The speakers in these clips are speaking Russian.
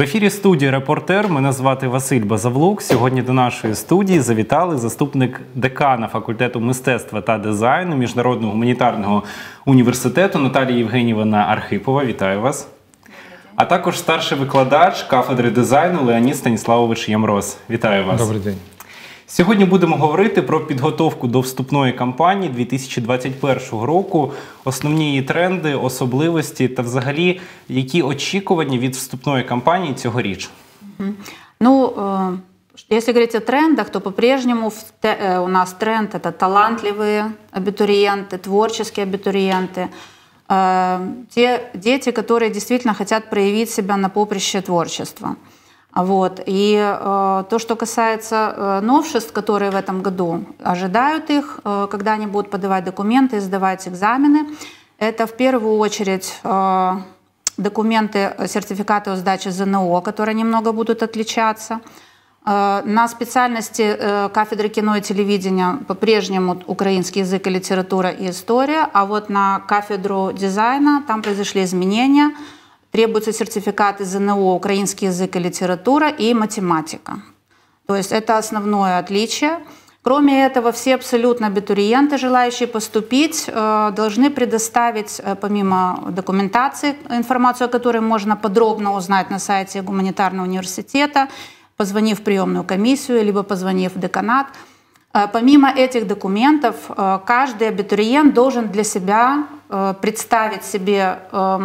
ефірі студії «Репортер». Мене звати Василь Базавлук. Сьогодні до нашої студії завітали заступник декана факультету мистецтва та дизайну Міжнародного гуманітарного університету Наталія Євгенівна Архипова. Вітаю вас. А також старший викладач кафедри дизайну Леонід Станіславович Ямроз. Вітаю вас. Добрий день. Сьогодні будемо говорити про підготовку до вступної кампанії 2021 року, основні її тренди, особливості та взагалі, які очікування від вступної кампанії цьогоріч. Ну, если говорить о трендах, то по-прежнему у нас тренд – это талантливые абитуриенты, творческие абитуриенты, те дети, которые действительно хотят проявить себя на поприще творчества. Вот. И то, что касается новшеств, которые в этом году ожидают их, когда они будут подавать документы и сдавать экзамены, это в первую очередь документы, сертификаты о сдаче ЗНО, которые немного будут отличаться. На специальности кафедры кино и телевидения по-прежнему украинский язык и литература и история, а вот на кафедру дизайна там произошли изменения. Требуются сертификаты ЗНО, украинский язык и литература и математика. То есть это основное отличие. Кроме этого, все абсолютно абитуриенты, желающие поступить, должны предоставить, помимо документации, информацию, о которой можно подробно узнать на сайте гуманитарного университета, позвонив в приемную комиссию, либо позвонив в деканат. Помимо этих документов, каждый абитуриент должен для себя представить себе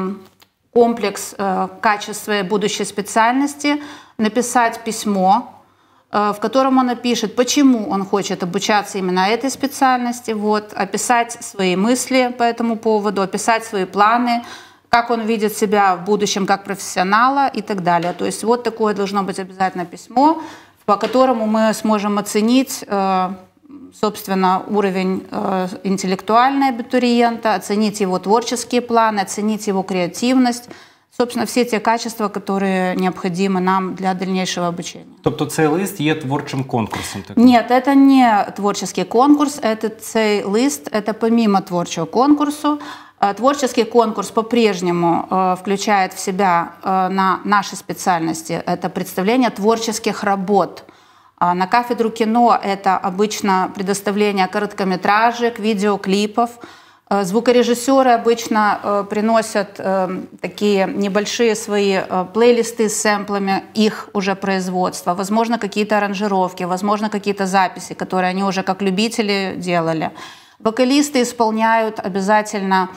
комплекс качеств своей будущей специальности, написать письмо, в котором он напишет, почему он хочет обучаться именно этой специальности, вот, описать свои мысли по этому поводу, описать свои планы, как он видит себя в будущем как профессионала и так далее. То есть вот такое должно быть обязательно письмо, по которому мы сможем оценить, собственно, уровень интеллектуального абитуриента, оценить его творческие планы, оценить его креативность, собственно, все те качества, которые необходимы нам для дальнейшего обучения. Тобто цей лист є творчим конкурсом? Нет, это не творческий конкурс, цей лист – это помимо творчего конкурсу. Творческий конкурс по-прежнему включает в себя на нашей специальности это представление творческих работ. На кафедру кино это обычно предоставление короткометражек, видеоклипов. Звукорежиссеры обычно приносят такие небольшие свои плейлисты с сэмплами их уже производства. Возможно, какие-то аранжировки, возможно, какие-то записи, которые они уже как любители делали. Вокалисты исполняют обязательно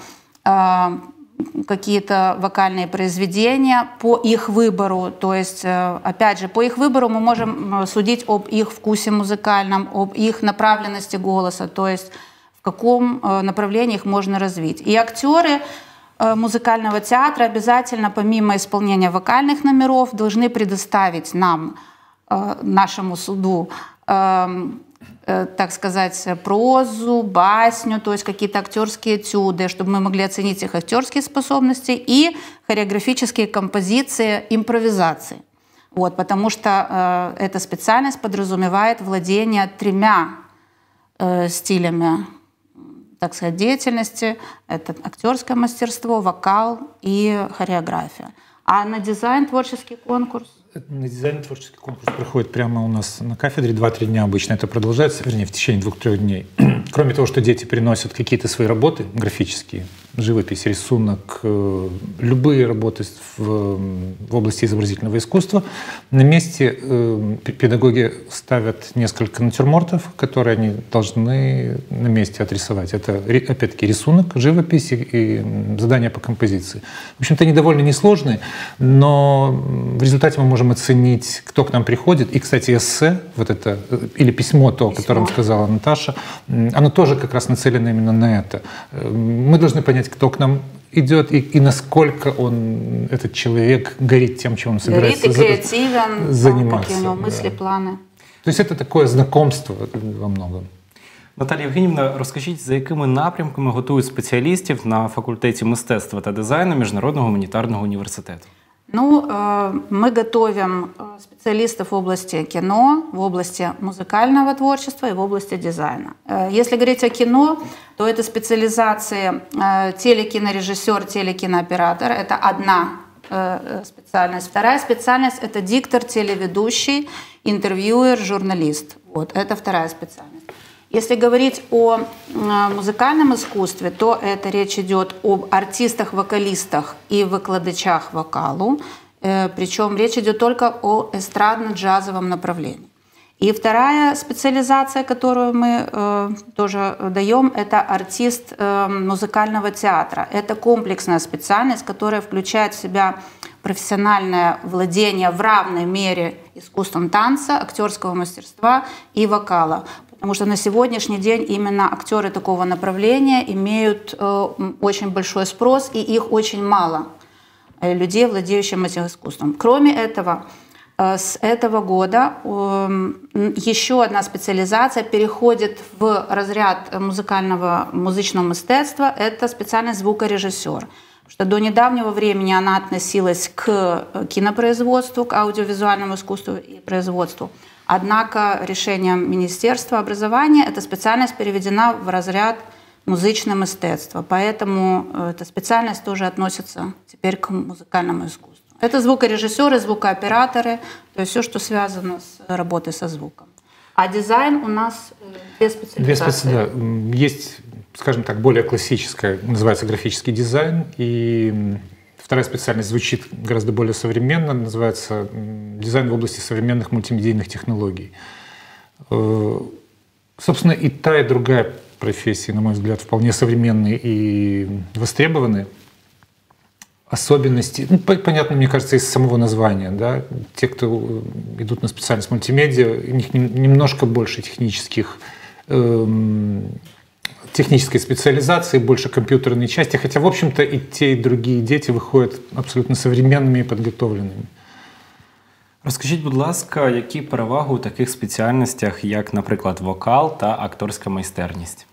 какие-то вокальные произведения по их выбору. То есть, опять же, по их выбору мы можем судить об их вкусе музыкальном, об их направленности голоса, то есть в каком направлении их можно развить. И актеры музыкального театра обязательно, помимо исполнения вокальных номеров, должны предоставить нам, нашему суду, так сказать, прозу, басню, то есть какие-то актерские этюды, чтобы мы могли оценить их актерские способности и хореографические композиции, импровизации. Вот, потому что эта специальность подразумевает владение тремя стилями, так сказать, деятельности. Это актерское мастерство, вокал и хореография. А на дизайн творческий конкурс? На дизайн творческий конкурс проходит прямо у нас на кафедре 2-3 дня обычно. Это продолжается, вернее, в течение 2-3 дней. Кроме того, что дети приносят какие-то свои работы графические, живопись, рисунок, любые работы в области изобразительного искусства, на месте педагоги ставят несколько натюрмортов, которые они должны на месте отрисовать. Это, опять-таки, рисунок, живопись и задания по композиции. В общем-то, они довольно несложные, но в результате мы можем оценить, кто к нам приходит. И, кстати, эссе, вот это, или письмо, то, о котором сказала Наташа, оно тоже как раз нацелено именно на это. Мы должны понять, кто к нам идет и насколько этот человек горит тем, чем он собирается заниматься. Какие у него мысли, планы. То есть это такое знакомство во многом. Наталія Євгенівна, розкажіть, за якими напрямками готують спеціалістів на факультеті мистецтва та дизайну Міжнародного гуманітарного університету? Ну, мы готовим специалистов в области кино, в области музыкального творчества и в области дизайна. Если говорить о кино, то это специализации телекинорежиссер, телекинооператор. Это одна специальность. Вторая специальность – это диктор, телеведущий, интервьюер, журналист. Вот, это вторая специальность. Если говорить о музыкальном искусстве, то это речь идет об артистах-вокалистах и выкладачах вокалу, причем речь идет только о эстрадно-джазовом направлении. И вторая специализация, которую мы тоже даем, это артист музыкального театра. Это комплексная специальность, которая включает в себя профессиональное владение в равной мере искусством танца, актерского мастерства и вокала. Потому что на сегодняшний день именно актеры такого направления имеют очень большой спрос, и их очень мало, людей, владеющих этим искусством. Кроме этого, с этого года еще одна специализация переходит в разряд музычного мастерства. Это специальность звукорежиссер. Что до недавнего времени она относилась к кинопроизводству, к аудиовизуальному искусству и производству. Однако решением Министерства образования эта специальность переведена в разряд музычное мастерство. Поэтому эта специальность тоже относится теперь к музыкальному искусству. Это звукорежиссеры, звукооператоры, то есть все, что связано с работой со звуком. А дизайн у нас две специализации. Да. Есть, скажем так, более классическая, называется графический дизайн, и вторая специальность звучит гораздо более современно, называется дизайн в области современных мультимедийных технологий. Собственно, и та, и другая профессии, на мой взгляд, вполне современные и востребованы. Особенности, понятно, мне кажется, из самого названия. Да? Те, кто идут на специальность мультимедиа, у них немножко больше технической специализации, больше компьютерной части, хотя, в общем-то, и те, и другие дети выходят абсолютно современными и подготовленными. Розкажіть, будь ласка, які переваги у таких спеціальностях, як, наприклад, вокал та акторська майстерність?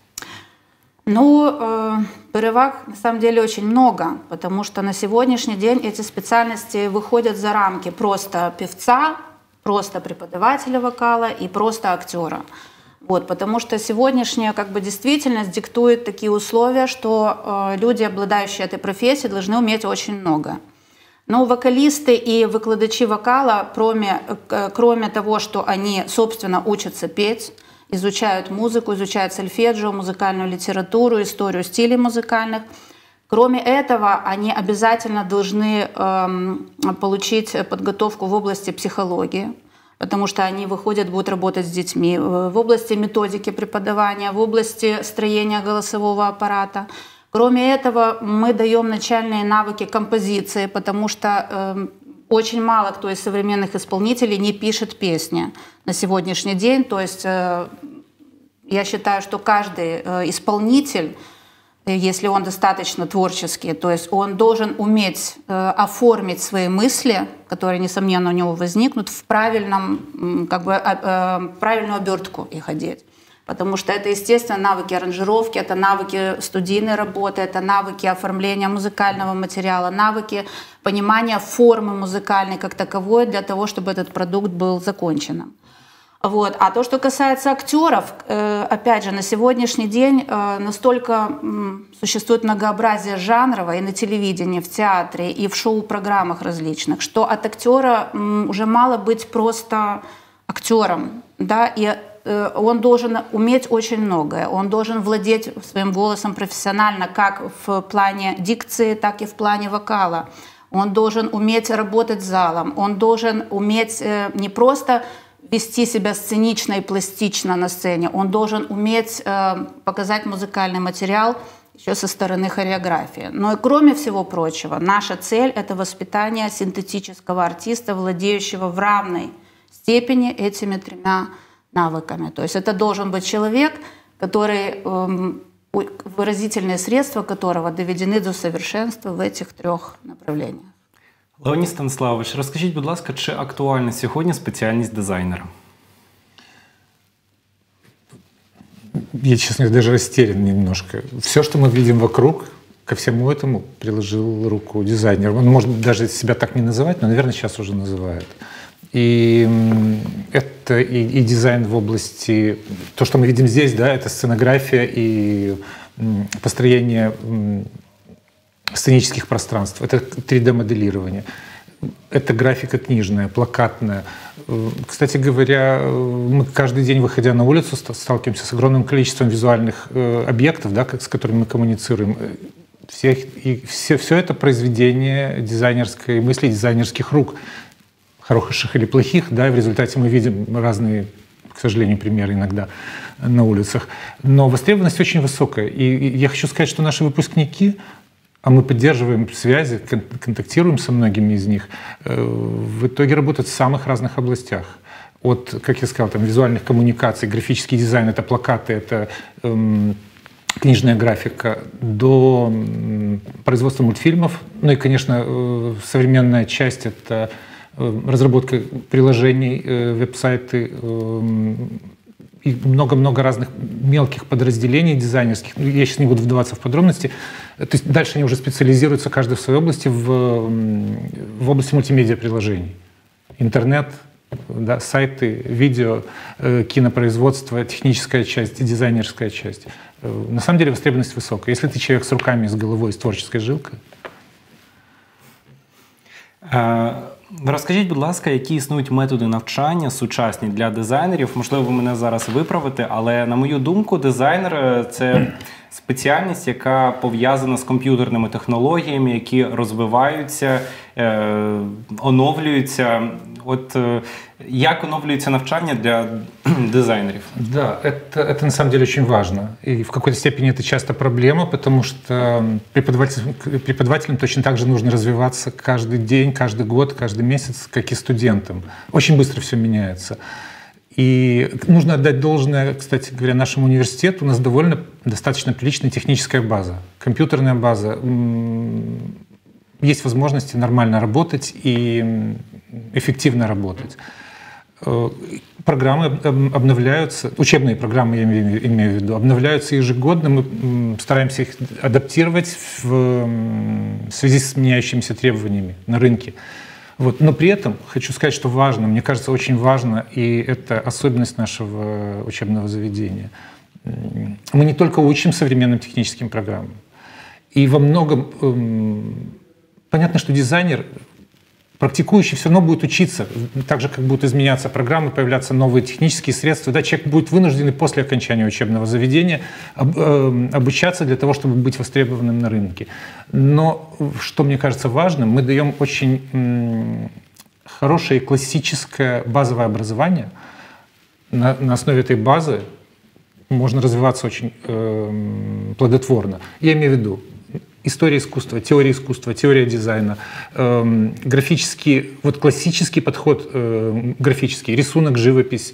Ну, переваг на самом деле очень много, потому что на сегодняшний день эти специальности выходят за рамки просто певца, просто преподавателя вокала и просто актера. Вот, потому что сегодняшняя действительность диктует такие условия, что люди, обладающие этой профессией, должны уметь очень много. Но вокалисты и выкладачи вокала, кроме того, что они, собственно, учатся петь, изучают музыку, изучают сольфеджио, музыкальную литературу, историю стилей музыкальных. Кроме этого, они обязательно должны получить подготовку в области психологии, потому что они будут работать с детьми, в области методики преподавания, в области строения голосового аппарата. Кроме этого, мы даем начальные навыки композиции, потому что очень мало кто из современных исполнителей не пишет песни на сегодняшний день. То есть я считаю, что каждый исполнитель, если он достаточно творческий, то есть он должен уметь оформить свои мысли, которые, несомненно, у него возникнут, в правильную обертку их одеть. Потому что это, естественно, навыки аранжировки, это навыки студийной работы, это навыки оформления музыкального материала, навыки понимания формы музыкальной как таковой для того, чтобы этот продукт был законченным. Вот. А то, что касается актеров, опять же, на сегодняшний день настолько существует многообразие жанров и на телевидении, в театре, и в шоу-программах различных, что от актера уже мало быть просто актером, да, и он должен уметь очень многое. Он должен владеть своим голосом профессионально как в плане дикции, так и в плане вокала. Он должен уметь работать с залом. Он должен уметь не просто вести себя сценично и пластично на сцене, он должен уметь показать музыкальный материал еще со стороны хореографии. Но и кроме всего прочего, наша цель – это воспитание синтетического артиста, владеющего в равной степени этими тремя навыками. То есть это должен быть человек, который, выразительные средства которого доведены до совершенства в этих трех направлениях. Леонід Станиславович, розкажіть, будь ласка, чи актуальна сьогодні спеціальність дизайнера? Я, честно говоря, даже растерян немножко. Все, что мы видим вокруг, ко всему этому приложил руку дизайнер. Он может даже себя так не называть, но, наверное, сейчас уже называют. И это и дизайн в области... То, что мы видим здесь, да, это сценография и построение сценических пространств, это 3D-моделирование, это графика книжная, плакатная. Кстати говоря, мы каждый день, выходя на улицу, сталкиваемся с огромным количеством визуальных объектов, да, с которыми мы коммуницируем. Все это произведение дизайнерской мысли, дизайнерских рук, хороших или плохих, да, и в результате мы видим разные, к сожалению, примеры иногда на улицах. Но востребованность очень высокая. И я хочу сказать, что наши выпускники, а мы поддерживаем связи, контактируем со многими из них, в итоге работают в самых разных областях. От, как я сказал, там, визуальных коммуникаций, графический дизайн, это плакаты, это книжная графика, до производства мультфильмов. Ну и, конечно, современная часть — это разработка приложений, веб-сайты, и много-много разных мелких подразделений дизайнерских. Я сейчас не буду вдаваться в подробности. То есть дальше они уже специализируются, каждый в своей области, в области мультимедиа-приложений. Интернет, да, сайты, видео, кинопроизводство, техническая часть, дизайнерская часть. На самом деле востребованность высокая. Если ты человек с руками, с головой, с творческой жилкой. Розкажіть, будь ласка, які існують методи навчання сучасні для дизайнерів? Можливо, ви мене зараз виправите, але, на мою думку, дизайнер – це спеціальність, яка пов'язана з комп'ютерними технологіями, які розвиваються, оновлюються. От як оновлюється навчання для дизайнерів? Да, это на самом деле очень важно. И в какой-то степени это часто проблема, потому что преподавателям точно так же нужно развиваться каждый день, каждый год, каждый месяц, как и студентам. Очень быстро все меняется. И нужно отдать должное, кстати говоря, нашему университету. У нас достаточно приличная техническая база, компьютерная база. Есть возможности нормально работать и эффективно работать. Программы обновляются, учебные программы, я имею в виду, обновляются ежегодно. Мы стараемся их адаптировать в связи с меняющимися требованиями на рынке. Вот. Но при этом хочу сказать, что важно, мне кажется, очень важно, и это особенность нашего учебного заведения. Мы не только учим современным техническим программам. И во многом понятно, что дизайнер, практикующий, все равно будет учиться, так же, как будут изменяться программы, появляться новые технические средства. Да, человек будет вынужден после окончания учебного заведения обучаться для того, чтобы быть востребованным на рынке. Но, что мне кажется важным, мы даем очень хорошее классическое базовое образование. На основе этой базы можно развиваться очень плодотворно. Я имею в виду история искусства, теория дизайна, графический, вот классический подход графический, рисунок, живопись,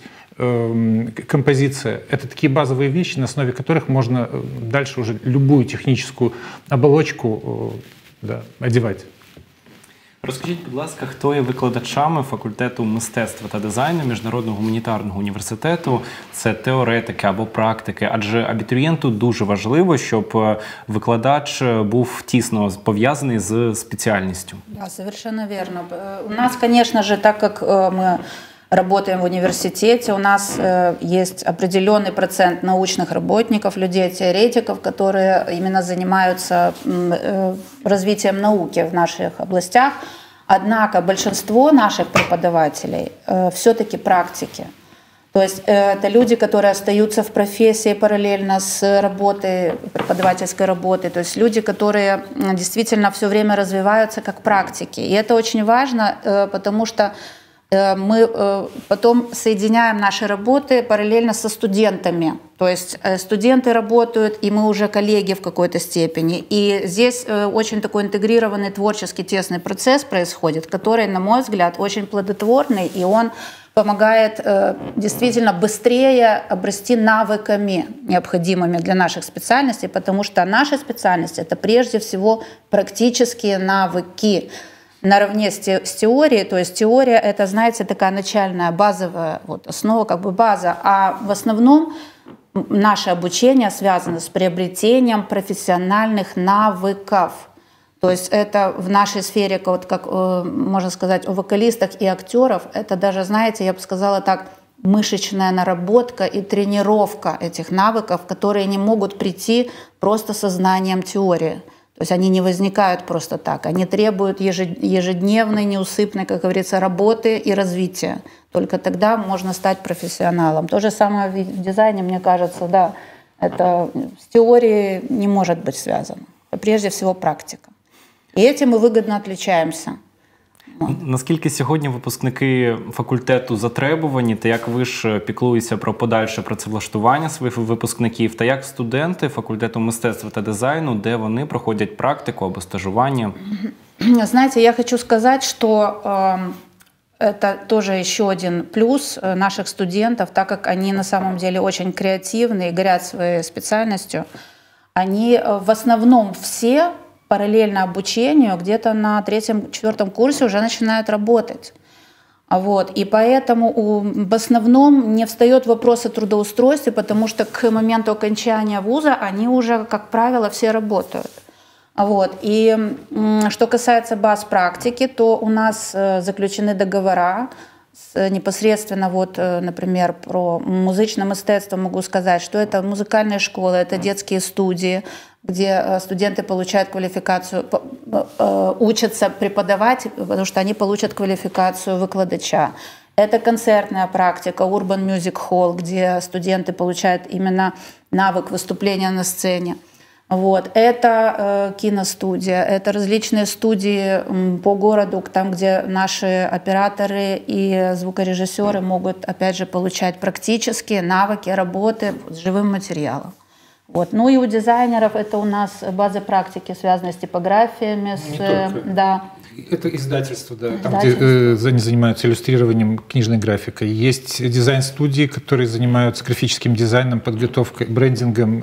композиция. Это такие базовые вещи, на основе которых можно дальше уже любую техническую оболочку одевать. Розкажіть, будь ласка, хто є викладачами факультету мистецтва та дизайну Міжнародного гуманітарного університету? Це теоретики або практики? Адже абітурієнту дуже важливо, щоб викладач був тісно пов'язаний з спеціальністю. Да, совершенно верно. У нас, конечно же, так как мы работаем в университете, у нас есть определенный процент научных работников, людей-теоретиков, которые именно занимаются развитием науки в наших областях. Однако большинство наших преподавателей все-таки практики. То есть это люди, которые остаются в профессии параллельно с работой, преподавательской работой. То есть люди, которые действительно все время развиваются как практики. И это очень важно, потому что мы потом соединяем наши работы параллельно со студентами. То есть студенты работают, и мы уже коллеги в какой-то степени. И здесь очень такой интегрированный творческий тесный процесс происходит, который, на мой взгляд, очень плодотворный, и он помогает действительно быстрее обрасти навыками, необходимыми для наших специальностей, потому что наша специальность — это прежде всего практические навыки, наравне с теорией. То есть теория — это, знаете, такая начальная, базовая основа, как бы база. А в основном наше обучение связано с приобретением профессиональных навыков. То есть это в нашей сфере, вот как можно сказать, у вокалистов и актеров, это даже, знаете, я бы сказала так, мышечная наработка и тренировка этих навыков, которые не могут прийти просто со знанием теории. То есть они не возникают просто так. Они требуют ежедневной, неусыпной, как говорится, работы и развития. Только тогда можно стать профессионалом. То же самое в дизайне, мне кажется, да, это с теорией не может быть связано. Прежде всего практика. І этим ми выгодно отличаемся. Наскільки сьогодні випускники факультету затребувані, та як ви ж піклуєтеся про подальше працевлаштування своїх випускників, та як студенти факультету мистецтва та дизайну, де вони проходять практику або стажування? Знаете, я хочу сказать, что это тоже еще один плюс наших студентов, так как они на самом деле очень креативны и горят своей специальностью. Они в основном все параллельно обучению где-то на 3-4 курсе уже начинают работать. Вот. И поэтому в основном не встает вопрос о трудоустройстве, потому что к моменту окончания вуза они уже, как правило, все работают. Вот. И что касается баз практики, то у нас заключены договора непосредственно, вот, например, про музычное мистецтво могу сказать, что это музыкальные школы, это детские студии, где студенты получают квалификацию, учатся преподавать, потому что они получат квалификацию выкладача. Это концертная практика, Urban Music Hall, где студенты получают именно навык выступления на сцене. Вот. Это киностудия, это различные студии по городу, там, где наши операторы и звукорежиссеры могут, опять же, получать практические навыки работы с живым материалом. Вот. Ну и у дизайнеров это у нас базы практики, связанные с типографиями. Да. Это издательство, да, там, где они занимаются иллюстрированием, книжной графикой. Есть дизайн-студии, которые занимаются графическим дизайном, подготовкой, брендингом,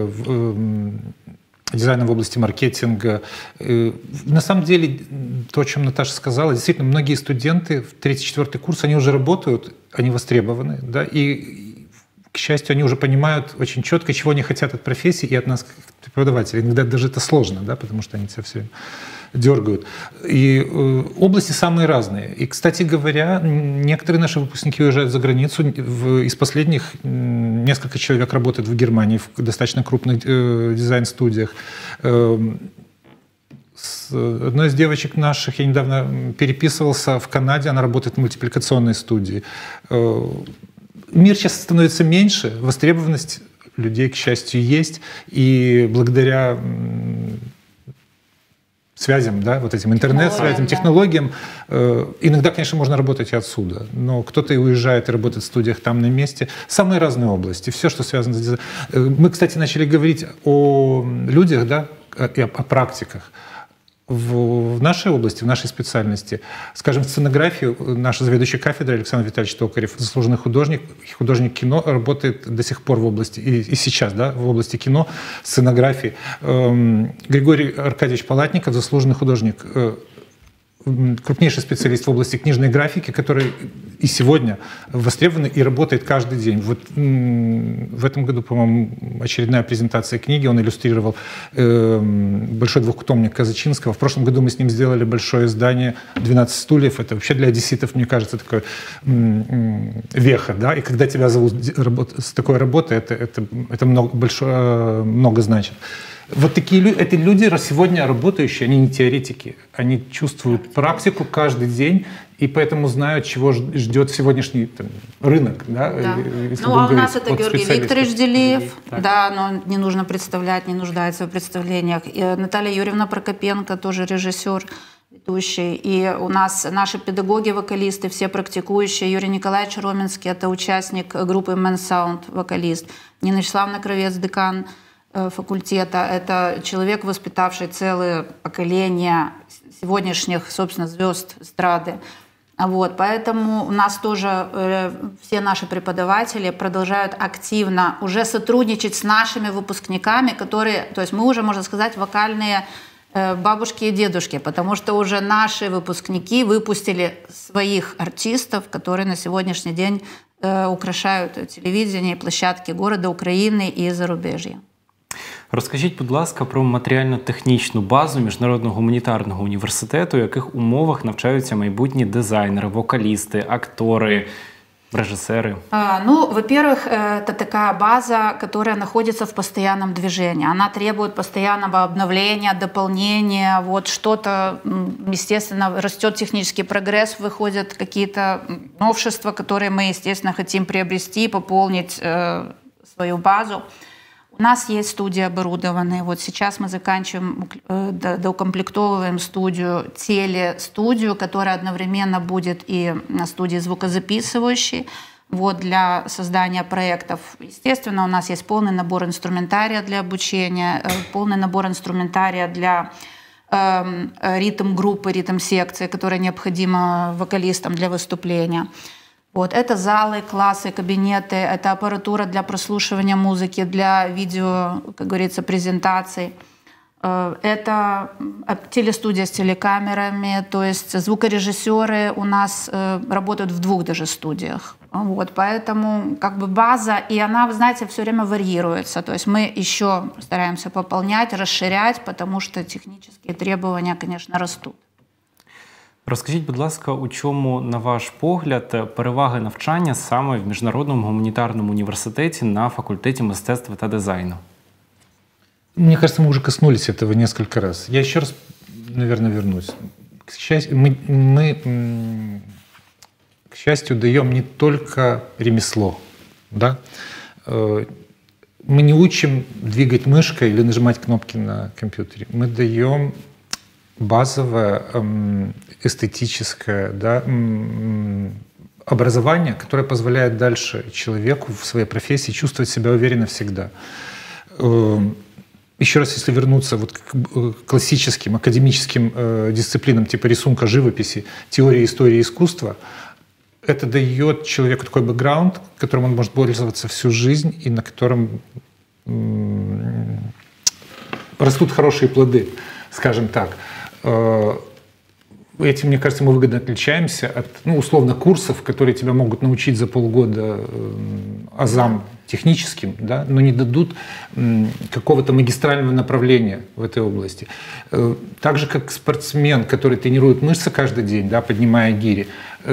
дизайном в области маркетинга. На самом деле, то, о чем Наташа сказала, действительно, многие студенты в 3-4 курс, они уже работают, они востребованы, да, и, к счастью, они уже понимают очень четко, чего они хотят от профессии и от нас, как преподавателей. Иногда даже это сложно, да, потому что они тебя все дергают. И области самые разные. И, кстати говоря, некоторые наши выпускники уезжают за границу. Из последних несколько человек работают в Германии, в достаточно крупных дизайн-студиях. С одной из девочек наших, я недавно переписывался в Канаде, она работает в мультипликационной студии. Мир сейчас становится меньше, востребованность людей, к счастью, есть. И благодаря связям, да, вот этим интернет-связям, технологиям. Иногда, конечно, можно работать и отсюда, но кто-то и уезжает и работает в студиях там на месте. Самые разные области, все, что связано с дизайном. Мы, кстати, начали говорить о людях, да, и о практиках. В нашей области, в нашей специальности, скажем, в сценографии наш заведующий кафедрой Александр Витальевич Токарев, заслуженный художник кино, работает до сих пор в области, и сейчас, да, в области кино, сценографии. Григорий Аркадьевич Палатников, заслуженный художник, крупнейший специалист в области книжной графики, который и сегодня востребован и работает каждый день. Вот в этом году, по-моему, очередная презентация книги, он иллюстрировал большой двухтомник Казачинского. В прошлом году мы с ним сделали большое издание «12 стульев». Это вообще для одесситов, мне кажется, такое веха, да, и когда тебя зовут с такой работой, это много значит. Вот эти люди если работающие, они не теоретики, они чувствуют практику каждый день, и поэтому знают, чего ждет сегодняшний рынок. Да? Да. Ну, а у нас это Георгий Викторович Делиев, да, но не нужно представлять, не нуждается в представлениях. И Наталья Юрьевна Прокопенко, тоже режиссер, ведущий. И у нас наши педагоги, вокалисты, все практикующие. Юрий Николаевич Роменский, это участник группы Man Sound, вокалист. Нина Вячеславовна Кровец, декан факультета. Это человек, воспитавший целое поколение сегодняшних, собственно, звезд эстрады. Вот, поэтому у нас тоже все наши преподаватели продолжают активно уже сотрудничать с нашими выпускниками, которые, то есть мы уже, можно сказать, вокальные бабушки и дедушки, потому что уже наши выпускники выпустили своих артистов, которые на сегодняшний день украшают телевидение и площадки города, Украины и зарубежья. Розкажіть, будь ласка, про матеріально-технічну базу Міжнародного гуманітарного університету, в яких умовах навчаються майбутні дизайнери, вокалісти, актори. режиссеры? Ну, во-первых, это такая база, которая находится в постоянном движении. Она требует постоянного обновления, дополнения. Вот что-то, естественно, растет технический прогресс, выходят какие-то новшества, которые мы, естественно, хотим приобрести, пополнить свою базу. У нас есть студии оборудованные. Вот сейчас мы заканчиваем, доукомплектовываем студию, телестудию, которая одновременно будет и на студии звукозаписывающей, вот, для создания проектов. Естественно, у нас есть полный набор инструментария для обучения, полный набор инструментария для ритм-группы, ритм-секции, которая необходима вокалистам для выступления. Вот, это залы, классы, кабинеты, это аппаратура для прослушивания музыки, для видео, как говорится, презентаций. Это телестудия с телекамерами, то есть звукорежиссеры у нас работают в 2 даже студиях. Вот, поэтому как бы база, и она, вы знаете, все время варьируется. То есть мы еще стараемся пополнять, расширять, потому что технические требования, конечно, растут. Розкажіть, будь ласка, у чому, на ваш погляд, переваги навчання саме в Міжнародному гуманітарному університеті на факультеті мистецтва та дизайну? Мне кажется, мы уже коснулись этого несколько раз. Я еще раз, наверное, вернусь. К счастью, даем не только ремесло. Да? Мы не учим двигать мышкой или нажимать кнопки на компьютере. Мы даем базовое эстетическое, да, образование, которое позволяет дальше человеку в своей профессии чувствовать себя уверенно всегда. Еще раз, если вернуться вот к классическим академическим дисциплинам типа рисунка, живописи, теории, истории, искусства, это дает человеку такой бэкграунд, которым он может пользоваться всю жизнь и на котором растут хорошие плоды, скажем так. Этим, мне кажется, мы выгодно отличаемся от, условно, курсов, которые тебя могут научить за полгода азам техническим, да, но не дадут какого-то магистрального направления в этой области. Так же, как спортсмен, который тренирует мышцы каждый день, да, поднимая гири,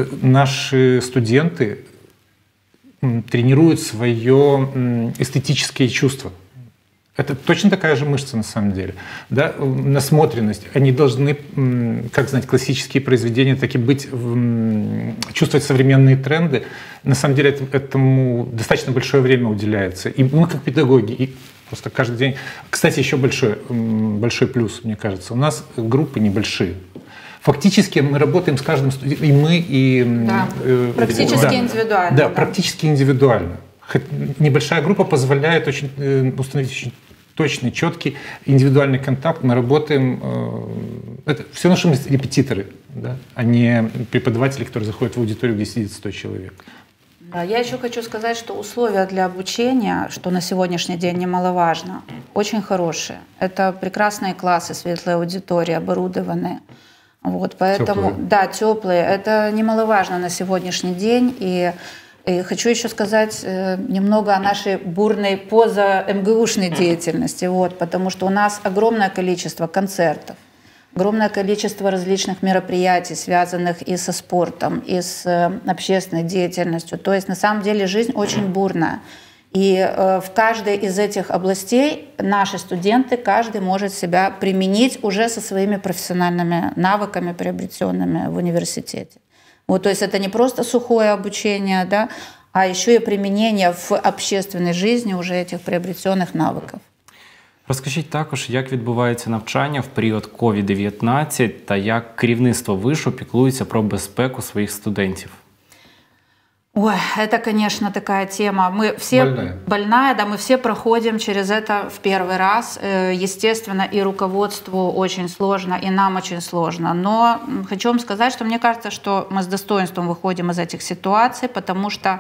наши студенты тренируют свое эстетические чувства. Это точно такая же мышца на самом деле. Да? Насмотренность. Они должны, как знать, классические произведения, так и быть, чувствовать современные тренды. На самом деле этому достаточно большое время уделяется. И мы как педагоги, и просто каждый день... Кстати, еще большой плюс, мне кажется. У нас группы небольшие. Фактически мы работаем с каждым студентом, и мы, и... Да, практически индивидуально. Да, практически индивидуально. Небольшая группа позволяет установить очень точный, четкий, индивидуальный контакт. Мы работаем... Это все наши репетиторы, да, а не преподаватели, которые заходят в аудиторию, где сидит 100 человек. Да, я еще хочу сказать, что условия для обучения, что на сегодняшний день немаловажно, очень хорошие. Это прекрасные классы, светлые аудитории, оборудованные. Вот, поэтому, теплые. Да, теплые. Это немаловажно на сегодняшний день. И хочу еще сказать немного о нашей бурной поза-МГУшной деятельности, вот, потому что у нас огромное количество концертов, огромное количество различных мероприятий, связанных и со спортом, и с общественной деятельностью. То есть на самом деле жизнь очень бурная. И в каждой из этих областей наши студенты, каждый может себя применить уже со своими профессиональными навыками, приобретенными в университете. Вот, то есть это не просто сухое обучение, да, а еще и применение в общественной жизни уже этих приобретенных навыків. Розкажіть також, як відбувається навчання в період COVID-19 та як керівництво вишу піклується про безпеку своїх студентів? Ой, это, конечно, такая тема. Мы все больная, да, мы все проходим через это в первый раз. Естественно, и руководству очень сложно, и нам очень сложно. Но хочу вам сказать, что мне кажется, что мы с достоинством выходим из этих ситуаций, потому что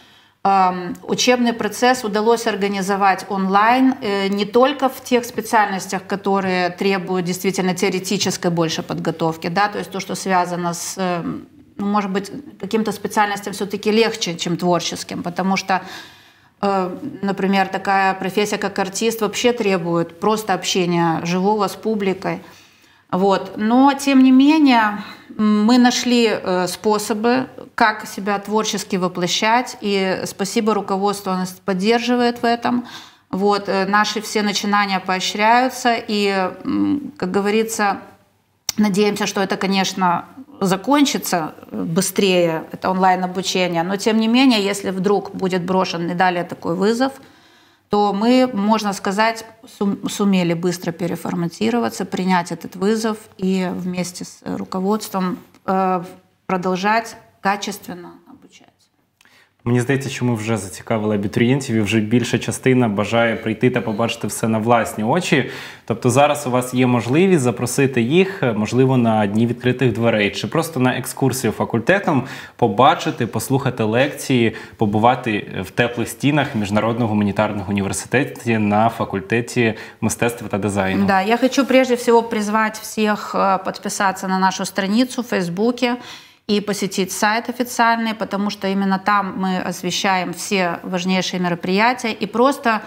учебный процесс удалось организовать онлайн не только в тех специальностях, которые требуют действительно теоретической больше подготовки, да, то есть то, что связано с... может быть, каким-то специальностям все-таки легче, чем творческим, потому что, например, такая профессия, как артист, вообще требует просто общения живого с публикой. Вот. Но, тем не менее, мы нашли способы, как себя творчески воплощать, и спасибо руководству, оно нас поддерживает в этом. Вот, наши все начинания поощряются, и, как говорится, надеемся, что это, конечно, закончится быстрее, это онлайн-обучение, но тем не менее, если вдруг будет брошен и далее такой вызов, то мы, можно сказать, сумели быстро переформатироваться, принять этот вызов и вместе с руководством продовжати качественно обучати. Мені здається, що ми вже зацікавили абітурієнтів і вже більша частина бажає прийти та побачити все на власні очі. Тобто зараз у вас є можливість запросити їх, можливо, на дні відкритих дверей, чи просто на екскурсію факультетом, побачити, послухати лекції, побувати в теплих стінах Міжнародного гуманітарного університету на факультеті мистецтва та дизайну. Да, я хочу прежде всего призвать всех подписаться на нашу страницу в Фейсбуке и посетить сайт официальный, потому что именно там мы освещаем все важнейшие мероприятия и просто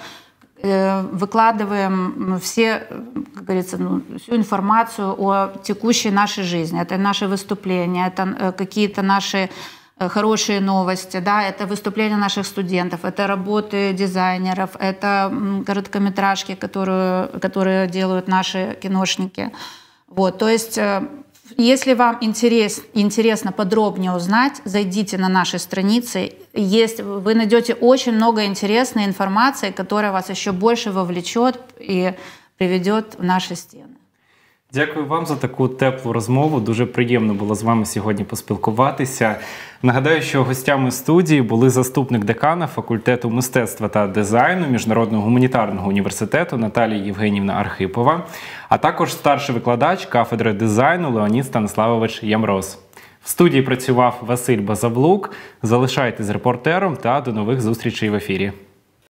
выкладываем все, как говорится, всю информацию о текущей нашей жизни. Это наши выступления, это какие-то наши хорошие новости, да, это выступления наших студентов, это работы дизайнеров, это короткометражки, которые делают наши киношники. Вот, то есть, если вам интересно подробнее узнать, зайдите на наши страницы. Вы найдете очень много интересной информации, которая вас еще больше вовлечет и приведет в наши стены. Дякую вам за таку теплу розмову. Дуже приємно було з вами сьогодні поспілкуватися. Нагадаю, що гостями студії були заступник декана факультету мистецтва та дизайну Міжнародного гуманітарного університету Наталія Євгенівна Архипова, а також старший викладач кафедри дизайну Леонід Станиславович Ямроз. В студії працював Василь Базавлук. Залишайтесь з репортером та до нових зустрічей в ефірі.